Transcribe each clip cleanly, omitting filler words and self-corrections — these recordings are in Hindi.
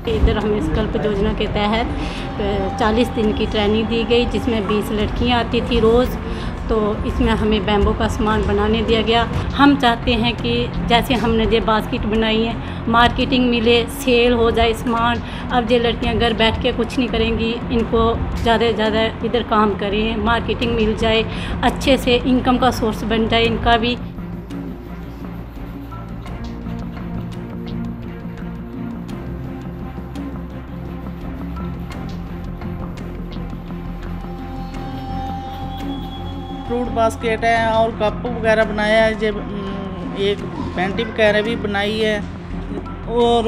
इधर हमें संकल्प योजना के तहत 40 दिन की ट्रेनिंग दी गई, जिसमें 20 लड़कियां आती थी रोज़। तो इसमें हमें बैम्बू का सामान बनाने दिया गया। हम चाहते हैं कि जैसे हमने ये बास्केट बनाई है, मार्केटिंग मिले, सेल हो जाए सामान। अब ये लड़कियां घर बैठ के कुछ नहीं करेंगी, इनको ज़्यादा से ज़्यादा इधर काम करें, मार्केटिंग मिल जाए, अच्छे से इनकम का सोर्स बन जाए इनका भी। फ्रूट बास्केट है और कप वगैरह बनाया है, एक पेंटी वगैरह भी बनाई है और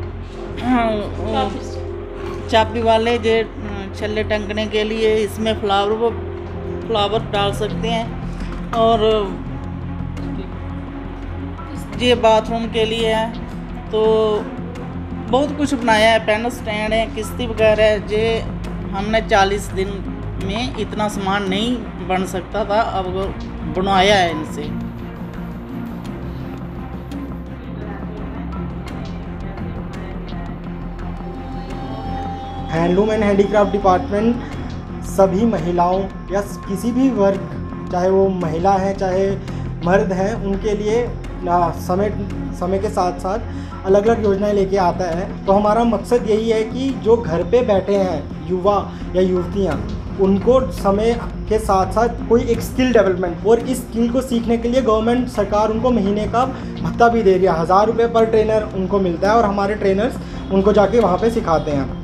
चाबी वाले जे छल्ले टंगने के लिए इसमें फ्लावर डाल सकते हैं। और ये बाथरूम के लिए है। तो बहुत कुछ बनाया है, पेन स्टैंड है, किश्ती वगैरह है। जे हमने 40 दिन में इतना सामान नहीं बन सकता था, अब बनवाया है इनसे। हैंडलूम एंड हैंडीक्राफ्ट डिपार्टमेंट सभी महिलाओं या किसी भी वर्ग, चाहे वो महिला है चाहे मर्द हैं, उनके लिए समय के साथ साथ अलग अलग योजनाएं लेके आता है। तो हमारा मकसद यही है कि जो घर पे बैठे हैं युवा या युवतियां, उनको समय के साथ साथ कोई एक स्किल डेवलपमेंट, और इस स्किल को सीखने के लिए गवर्नमेंट सरकार उनको महीने का भत्ता भी दे रही है। 1000 रुपये पर ट्रेनर उनको मिलता है और हमारे ट्रेनर्स उनको जाके वहाँ पे सिखाते हैं।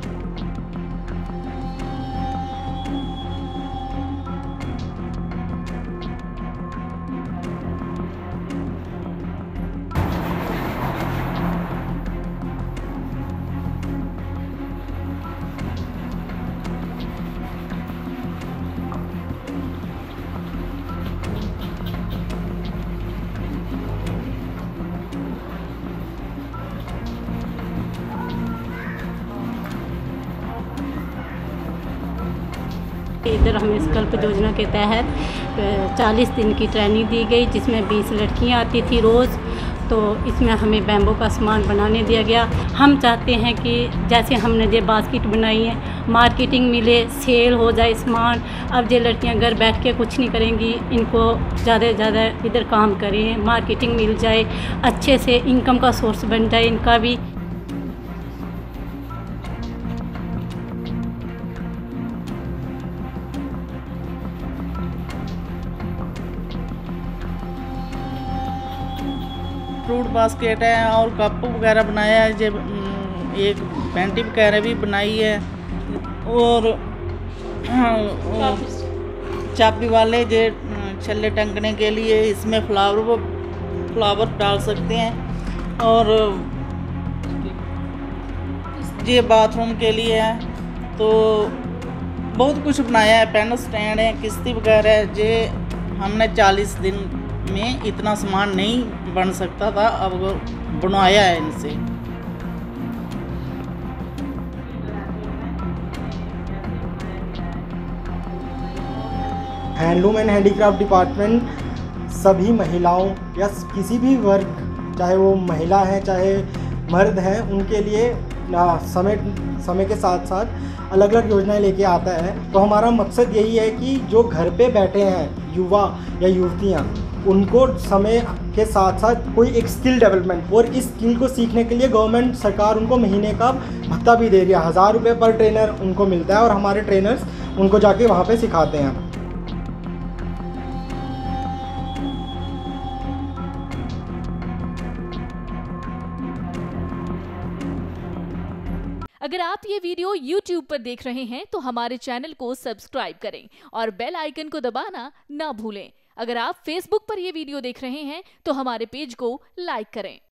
इधर हमें संकल्प योजना के तहत 40 दिन की ट्रेनिंग दी गई, जिसमें 20 लड़कियां आती थी रोज़। तो इसमें हमें बैम्बू का सामान बनाने दिया गया। हम चाहते हैं कि जैसे हमने ये बास्केट बनाई है, मार्केटिंग मिले, सेल हो जाए सामान। अब ये लड़कियां घर बैठ के कुछ नहीं करेंगी, इनको ज़्यादा से ज़्यादा इधर काम करें, मार्केटिंग मिल जाए, अच्छे से इनकम का सोर्स बन जाए इनका भी। फ्रूट बास्केट है और कप वगैरह बनाया है, एक पेंटी वगैरह भी बनाई है और चाबी वाले जे छल्ले टंगने के लिए इसमें फ्लावर डाल सकते हैं। और ये बाथरूम के लिए है। तो बहुत कुछ बनाया है, पेन स्टैंड है, किश्ती वगैरह है। जे हमने 40 दिन में इतना सामान नहीं बन सकता था, अब बनवाया है इनसे। हैंडलूम एंड हैंडीक्राफ्ट डिपार्टमेंट सभी महिलाओं या किसी भी वर्ग, चाहे वो महिला है चाहे मर्द हैं, उनके लिए समय के साथ साथ अलग अलग योजनाएं लेके आता है। तो हमारा मकसद यही है कि जो घर पे बैठे हैं युवा या युवतियां, उनको समय के साथ साथ कोई एक स्किल डेवलपमेंट, और इस स्किल को सीखने के लिए गवर्नमेंट सरकार उनको महीने का भत्ता भी दे रही है। 1000 रुपये पर ट्रेनर उनको मिलता है और हमारे ट्रेनर्स उनको जाके वहाँ पे सिखाते हैं। अगर आप ये वीडियो YouTube पर देख रहे हैं तो हमारे चैनल को सब्सक्राइब करें और बेल आइकन को दबाना ना भूलें। अगर आप Facebook पर ये वीडियो देख रहे हैं तो हमारे पेज को लाइक करें।